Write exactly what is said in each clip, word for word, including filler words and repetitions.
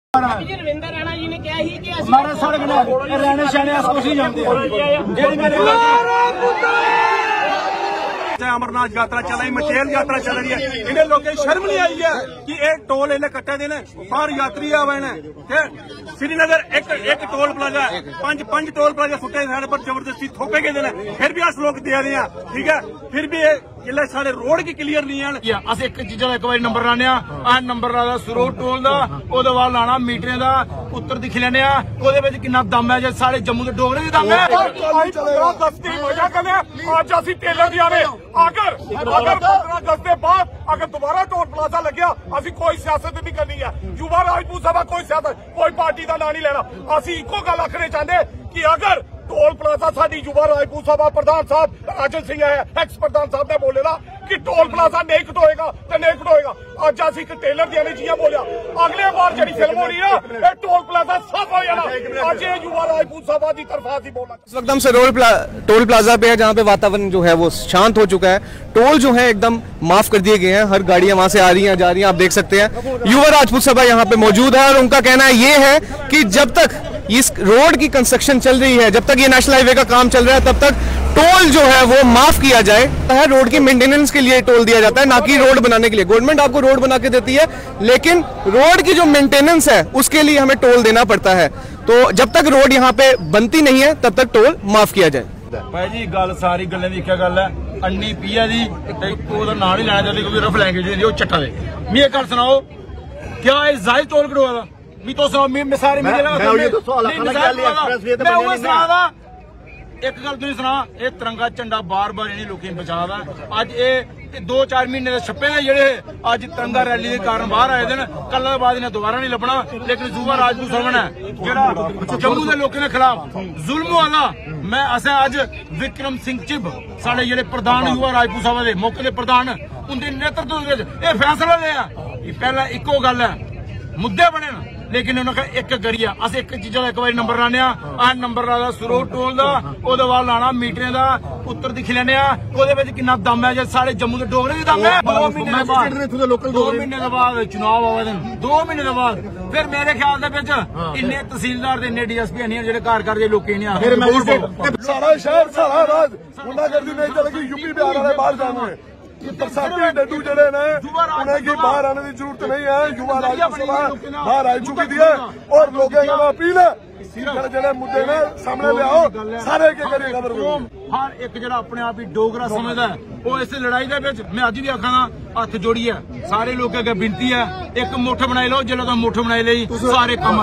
रविंद्र राणा जी ने क्या ही कि हमारे सड़क ने रहने शहने कुछ नहीं जानते। अमरनाथ यात्रा चल रही, मचेल यात्रा चल रही है, इन्हें लोगों की शर्म नहीं आई है कि एक टोल इन्हें कट्टे देने बाहर यात्री आवे ने। श्रीनगर एक एक टोल प्लाजा है, पंज पंज टोल प्लाजा सुटे साढ़े पर जबरदस्ती थोपे के देने, फिर भी अस लोग दे रहे हैं। ठीक है, फिर भी जिले साढ़े रोड की क्लीयर नहीं है। अस एक चीजा का एक बार नंबर लाने आ नंबर ला सुरोड टोल का ओदे बाद लाना मीटरें का उत्तर दिख लेने ओदे किन्ना दम है। जो साढ़े जम्मू के डोगरे की दम है। अज असी टेलर दिया ने अगर अगर पंद्रह अगस्त के बाद अगर दोबारा टोल प्लाजा लग्या असी कोई सियासत नहीं करनी है। युवा राजपूत सभा कोई सियासत कोई पार्टी का ना नहीं लेना। असी इको गल आखने चाहते कि अगर टोल प्लाजा साडी युवा राजपूत सभा प्रधान साहब राजन सिंह है एक्स प्रधान साहब ने बोले ना कि टोल प्लाजा नहीं कटोएगा तो नहीं कटोएगा। अज असी एक टेलर दिया जियां बोलिया अगले बार जी फिल्म होनी है ये टोल प्लाजा सब हो जाना। अज युवा राजपूत सभा की तरफा से बोला। इस वक्त हम सरोल प्ला, टोल प्लाजा पे है जहाँ पे वातावरण जो है वो शांत हो चुका है। टोल जो है एकदम माफ कर दिए गए हैं, हर गाड़ियां वहां से आ रही हैं जा रही हैं, आप देख सकते हैं। युवा राजपूत सभा यहाँ पे मौजूद है और उनका कहना ये है कि जब तक इस रोड की कंस्ट्रक्शन चल रही है, जब तक ये नेशनल हाईवे का काम चल रहा है, तब तक टोल जो है वो माफ किया जाए। रोड की मेंटेनेंस के लिए टोल दिया जाता है, ना कि रोड बनाने के लिए। गवर्नमेंट आपको रोड बना के देती है, लेकिन रोड की जो मेंटेनेंस है उसके लिए हमें टोल देना पड़ता है। तो जब तक रोड यहाँ पे बनती नहीं है तब तक टोल माफ किया जाए। भाई जी गल सारी गल्लें दी क्या गल है, अन्नी पिया जी ओदा नाम नहीं लेना चाहते क्योंकि रफ लैंग्वेज वो चट्टा दे। मैं एक गल सुनाओ, क्या ये जायज टोल कटवा दा? मी तो सुनाओ, मैं सारे मिले ना एक गल तुम सुना, ये तिरंगा झंडा बार बार इन्हीं लोगों बचा दा। अज ये दो चार महीने छप्पे ने जेडे अज तिरंगा रैली के कारण बाहर आए दिन, कल बाद इन्हें दोबारा नहीं लभना। लेकिन युवा राजपूत सभा ने जेड़ा जम्मू के लोगों के खिलाफ जुल्म हुआ था, मैं असें अज विक्रम सिंह चिब साढ़े जेडे प्रधान युवा राजपूत सभा के मौके के प्रधान उनके नेतृत्व ये फैसला लिया। पहला इको गल है, मुद्दे बने ना, लेकिन उन्होंने एक करिए अस एक चीजा का एक बार नंबर लाने आ नंबर ला सुरोड टोल का ओदे बाद लाना मीटरें का उत्तर दिख लेने ओदे किन्ना दम है। जो साढ़े जम्मू के डोगरे की दम है। दो महीने बाद दो महीने के बाद चुनाव आवे दिन दो महीने के बाद फिर मेरे ख्याल इन्ने तहसीलदार इन्ने डी एस पी नहीं जेडे घर घर के लोग सारा शहर सारा राज गुंडागर्दी नहीं चलेगी। यूपी बिहार वाले बाहर जाने बरसाती डड्डू जड़े ने उन्हें की बाहर आने की जरूरत नहीं है। युवा राजपूत सभा बाहर आ चुकी थी और लोगों का अपील है जड़े मुद्दे ने सामने ले आओ सारे के करिए खबर को। हर एक जरा अपने आप ही डोगरा समझदा है वो इस लड़ाई दे विच मैं अज भी आखा हथ जोड़िए सारे लोग अगे बिनती है एक मुठ बनाई लो, जिला तो मुठ बनाई ली सारे काम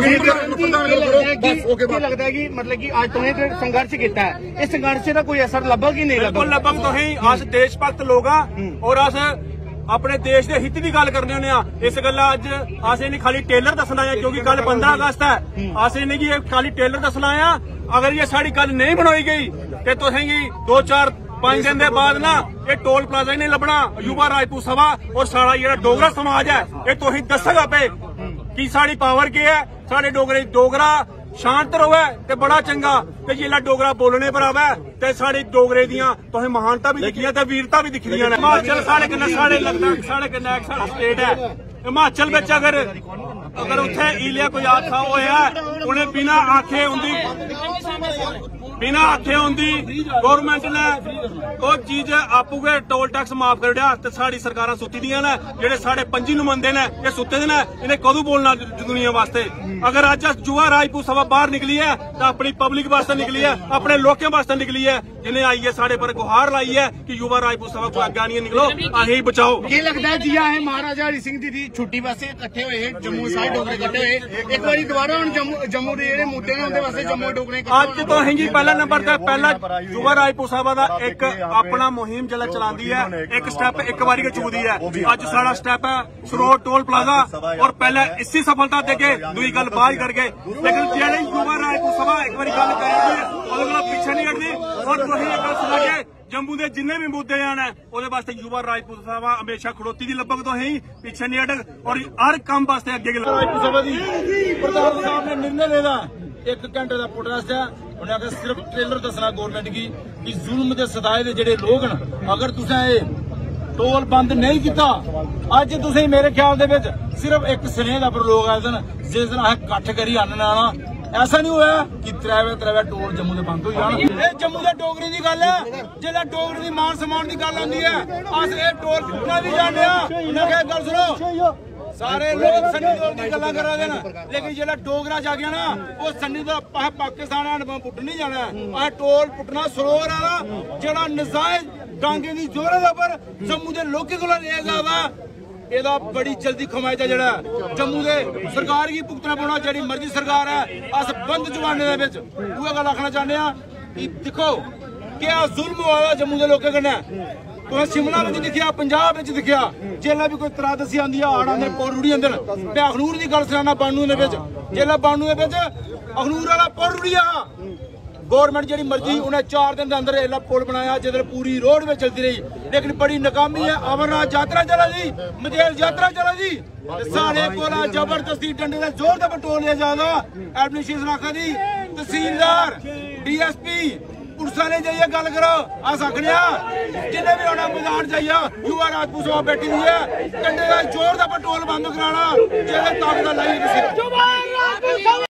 लगता है कि मतलब कि आज तुमने जो संघर्ष किया है इस संघर्ष का कोई असर लभग ही नहीं बिल्कुल लभग। तो ही अस देशभक्त लोग और अस अपने देश के हित की गल करने होने। इस गल अज अस नहीं खाली टेलर दसना है क्योंकि कल पंद्रह अगस्त है, अस नहीं खाली टेलर दसना है। अगर ये साड़ी गल नहीं बनाई गई तो तुसेंगी दो चार पांच दिन के बाद ना ये टोल प्लाजा ही नहीं लभना। युवा राजपूत सभा और सारा जेड़ा डोगरा समाज है ये तुम दसेगा पे कि साड़ी पावर के है। साढ़े डोगरे डोगरा शांत रवे ते बड़ा चंगा, ते जिला डोगरा बोलने पर आवे ते साढ़े डोगरे दियां तुसें महानता भी दिखियां ते वीरता भी दिखदियां ने। हिमाचल साढ़े कन्नै साढ़े लगदा साढ़े कन्नै एक साढ़ा स्टेट है हिमाचल बिच अगर अगर उत्थे इलिया कोई आखा होया उन्हें बिना आखे उंदी बिना आखे उंदी गौरमेंट ने वो चीज आपू के टोल टैक्स माफ कर दिया ते साड़ी सरकारां सुत्ती दियां ने। जेडे साढ़े पंजी नुमाइंदे ने ये सुत्ते दे ने, इन्हें कदों बोलना दुनिया वास्ते। अगर अज युवा राजपूत सभा बाहर निकली है तो अपनी पब्लिक वास्ते निकली है, अपने लोगों वास्ते निकली है जिन्हें आई है साढ़े पर गुहार लाई है कि युवा राजपूत सभा को अग्गे नहीं निकलो अहीं बचाओ। ये लगता है जी है महाराजा हरि सिंह दी छुट्टी वास्ते इकट्ठे हुए जम्मू सारे डोगरे इकट्ठे हुए एक बार दोबारा हम जम्मू जम्मू के जेडे मुद्दे ने उनके वास्ते जम्मू डोगरे अज तो अहीं पहला नंबर ते पहला युवा राजपूत सभा का एक अपना मुहिम जिला चलाती है, एक स्टेप एक बारी चुकती है। अज सारा स्टेप है सरोड टोल प्लाजा और पहले इसी सफलता देके दुई गल बाहर करके, लेकिन जेडे युवा राजपूत सभा एक बार गल करेगी पीछे नहीं हटती। और तुसीं एक गल सुना के जम्मू के जिन्ने भी मुद्दे आने उहदे वास्ते युवा राजपूत सभा हमेशा खड़ोती दी लगभग तो ही पीछे नहीं हटक और हर काम वास्ते अगे राजपूत सभा दी प्रधान साहब ने निर्णय लेना एक घंटे का प्रोटेस्ट है। उन्हें आखिर सिर्फ ट्रेलर दसना गवर्नमेंट की कि जुल्म के सताए दे जेडे लोग न अगर तुसें ਟੋਲ ਬੰਦ ਨਹੀਂ ਕੀਤਾ। ਅੱਜ ਤੁਸੀਂ ਮੇਰੇ ਖਿਆਲ ਦੇ ਵਿੱਚ ਸਿਰਫ ਇੱਕ ਸਨੇਹ ਦਾ ਪ੍ਰਲੋਕ ਆਏ ਦਿਨ ਜਿਸ ਦਿਨ ਆਹ ਇਕੱਠ ਕਰੀ ਆਨਣ ਆਣਾ ऐसा नहीं होया कि त्रैवे त्रैवे टोल जम्मू के बंद हो जान। ये जम्मू के डोगरी की गल है, जिला डोगरी की मान सम्मान की गल आती है अस ये टोल पुटना भी जाने। उन्हें गल सुनो, सारे लोग सन्नी देओल की गल्लां करा देन, लेकिन जिला डोगरा जागे ना वो सन्नी देओल पाकिस्तान पुट नहीं जाना। आ टोल पुटना सरोवर आना जिहड़ा नजायज डांगे की जोर पर जम्मू के लोगों को ले जावा ਇਹਦਾ बड़ी जल्दी खमायजा जड़ा जम्मू के सरकार की भुगतना पाना जी मर्जी सरकार है। अस बंद जमाने दे विच वो गल आखना चाहते हैं कि देखो क्या जुल्म होया जम्मू के लोगों कन्नै। तुसें शिमला में दिखिया, पंजाब में दिखिया, जेल्लै भी कोई तरा दसी आंदी है आड़ आंदे पुल रुड़ी आंदे। मैं अखनूर की गल सनाना बानू दे विच जेल्लै बानू दे विच अखनूर वाला पुल रुड़िया गवर्नमेंट जी मर्जी उन्हें चार दिन के अंदर एला पुल बनाया जिधर पूरी रोड में चलती रही, लेकिन बड़ी नाकामी है। अमरनाथ यात्रा चला जी, मजेल यात्रा चला जी, साढ़े कोला जबरदस्ती डंडे का जोर का टोल लिया जाता। एडमिनिस्ट्रेशन आखा दी tehsildar D S P police वाले जाइए गल करो। अस आखने जिन्हें भी आना मैदान जाइए युवा राजपूत सभा बैठी हुई है डंडे का जोर का टोल बंद कराना जेल ताकत लाई।